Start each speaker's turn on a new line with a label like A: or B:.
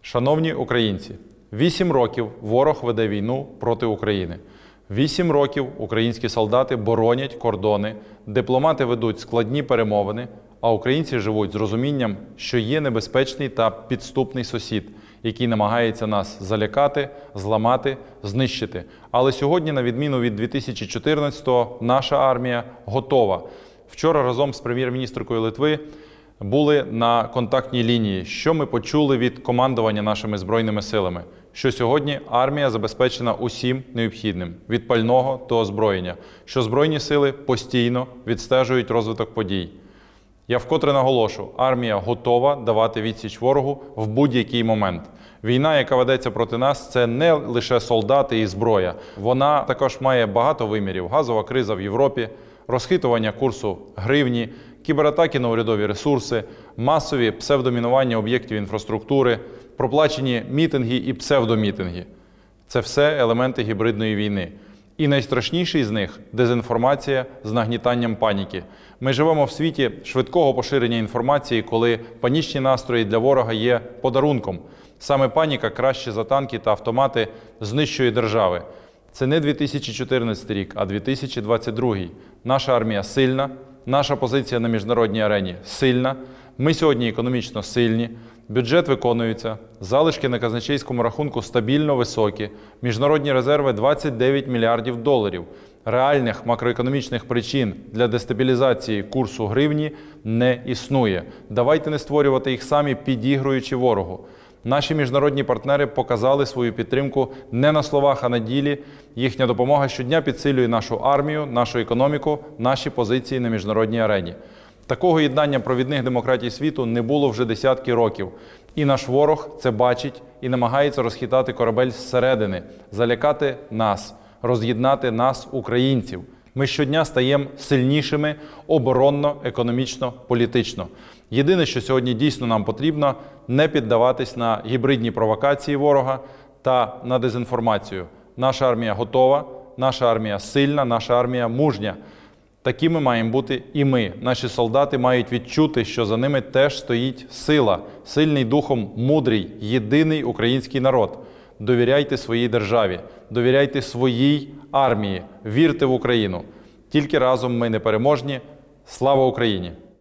A: Шановні українці, 8 років ворог веде війну проти України. 8 років українські солдати боронять кордони, дипломати ведуть складні перемовини, а українці живуть з розумінням, що є небезпечний та підступний сусід, який намагається нас залякати, зламати, знищити. Але сьогодні, на відміну від 2014-го, наша армія готова. Вчора разом з прем'єр-міністркою Литви були на контактній лінії. Що ми почули від командування нашими Збройними силами? Що сьогодні армія забезпечена усім необхідним – від пального до озброєння. Що Збройні сили постійно відстежують розвиток подій. Я вкотре наголошу, армія готова давати відсіч ворогу в будь-який момент. Війна, яка ведеться проти нас, це не лише солдати і зброя. Вона також має багато вимірів. Газова криза в Європі, розхитування курсу гривні, кібератаки на урядові ресурси, масові псевдомінування об'єктів інфраструктури, проплачені мітинги і псевдомітинги. Це все елементи гібридної війни. І найстрашніший з них – дезінформація з нагнітанням паніки. Ми живемо в світі швидкого поширення інформації, коли панічні настрої для ворога є подарунком. Саме паніка краще за танки та автомати знищує держави. Це не 2014 рік, а 2022. Наша армія сильна, наша позиція на міжнародній арені сильна, ми сьогодні економічно сильні, бюджет виконується, залишки на казначейському рахунку стабільно високі, міжнародні резерви 29 мільярдів доларів. Реальних макроекономічних причин для дестабілізації курсу гривні не існує. Давайте не створювати їх самі, підігруючи ворогу. Наші міжнародні партнери показали свою підтримку не на словах, а на ділі. Їхня допомога щодня підсилює нашу армію, нашу економіку, наші позиції на міжнародній арені. Такого єднання провідних демократій світу не було вже десятки років. І наш ворог це бачить і намагається розхитати корабель зсередини, залякати нас, роз'єднати нас, українців. Ми щодня стаємо сильнішими оборонно, економічно, політично. Єдине, що сьогодні дійсно нам потрібно – не піддаватись на гібридні провокації ворога та на дезінформацію. Наша армія готова, наша армія сильна, наша армія мужня. Такими маємо бути і ми. Наші солдати мають відчути, що за ними теж стоїть сила, сильний духом, мудрий, єдиний український народ. Довіряйте своїй державі, довіряйте своїй армії, вірте в Україну. Тільки разом ми непереможні. Слава Україні!